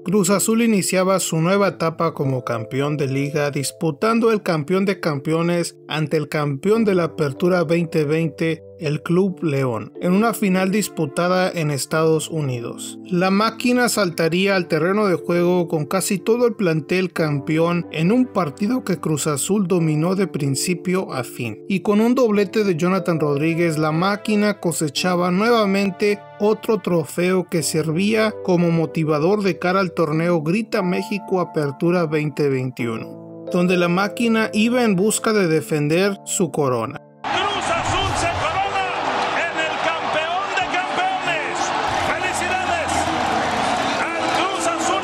Cruz Azul iniciaba su nueva etapa como campeón de liga disputando el campeón de campeones ante el campeón de la Apertura 2020, el Club León, en una final disputada en Estados Unidos. La máquina saltaría al terreno de juego con casi todo el plantel campeón en un partido que Cruz Azul dominó de principio a fin. Y con un doblete de Jonathan Rodríguez, la máquina cosechaba nuevamente otro trofeo que servía como motivador de cara al torneo Grita México Apertura 2021, donde la máquina iba en busca de defender su corona. Cruz Azul se corona en el campeón de campeones. ¡Felicidades al Cruz Azul!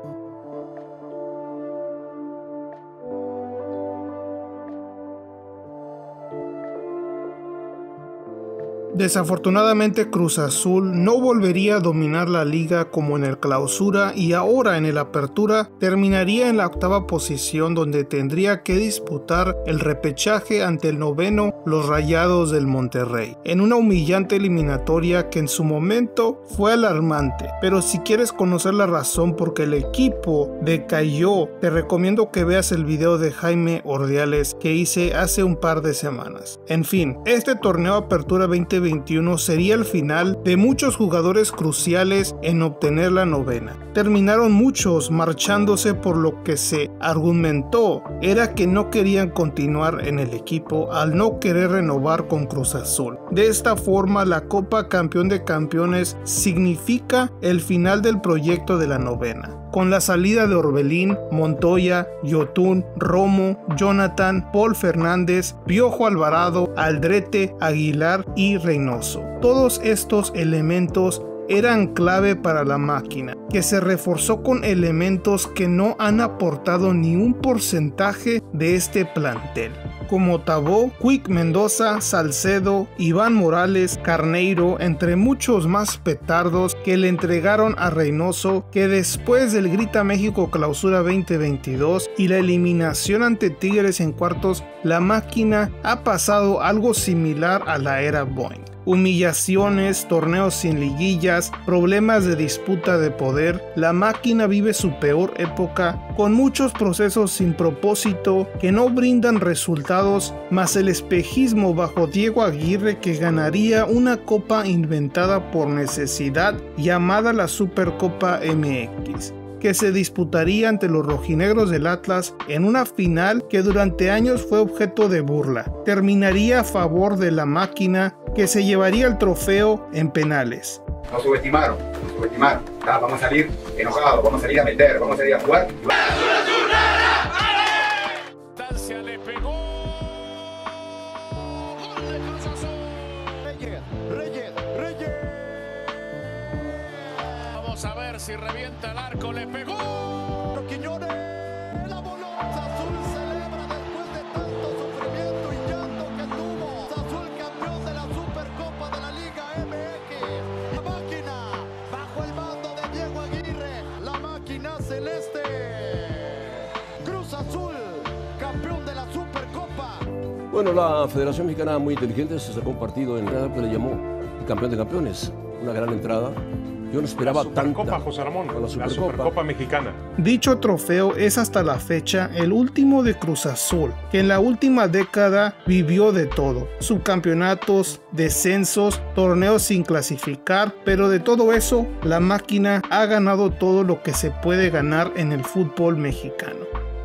Desafortunadamente Cruz Azul no volvería a dominar la liga como en el Clausura y ahora en el Apertura terminaría en la octava posición, donde tendría que disputar el repechaje ante el noveno, los Rayados del Monterrey, en una humillante eliminatoria que en su momento fue alarmante. Pero si quieres conocer la razón por qué el equipo decayó, te recomiendo que veas el video de Jaime Ordiales que hice hace un par de semanas. En fin, este torneo Apertura 2021 sería el final de muchos jugadores cruciales en obtener la novena. Terminaron muchos marchándose, por lo que se argumentó era que no querían continuar en el equipo al no querer renovar con Cruz Azul. De esta forma, la Copa Campeón de Campeones significa el final del proyecto de la novena, con la salida de Orbelín, Montoya, Yotún, Romo, Jonathan, Paul Fernández, Piojo Alvarado, Aldrete, Aguilar y Reynoso. Todos estos elementos eran clave para la máquina, que se reforzó con elementos que no han aportado ni un porcentaje de este plantel, como Tabó, Quick Mendoza, Salcedo, Iván Morales, Carneiro, entre muchos más petardos que le entregaron a Reynoso, que después del Grita México Clausura 2022 y la eliminación ante Tigres en cuartos, la máquina ha pasado algo similar a la era Boeing. Humillaciones, torneos sin liguillas, problemas de disputa de poder. La máquina vive su peor época, con muchos procesos sin propósito que no brindan resultados, más el espejismo bajo Diego Aguirre, que ganaría una copa inventada por necesidad llamada la Supercopa MX, que se disputaría ante los rojinegros del Atlas en una final que durante años fue objeto de burla. Terminaría a favor de la máquina, que se llevaría el trofeo en penales. Nos subestimaron. Vamos a salir enojados, vamos a salir a meter, vamos a salir a jugar. Le pegó. Gol de Cruz Azul. Reyes. Vamos a ver si revienta el arco. Le pegó. Quiñones. La voló. Azul celebra después de tanto sufrimiento y llanto que tuvo. Azul campeón de la Supercopa de la Liga MX. La máquina bajo el mando de Diego Aguirre. La máquina celeste. Cruz Azul, campeón de la Supercopa. Bueno, la Federación Mexicana, muy inteligente, se sacó un partido en el que le llamó el campeón de campeones. Una gran entrada. Yo no esperaba tanta. Supercopa, José Ramón, la Supercopa Mexicana. Dicho trofeo es hasta la fecha el último de Cruz Azul, que en la última década vivió de todo: subcampeonatos, descensos, torneos sin clasificar, pero de todo eso, la máquina ha ganado todo lo que se puede ganar en el fútbol mexicano.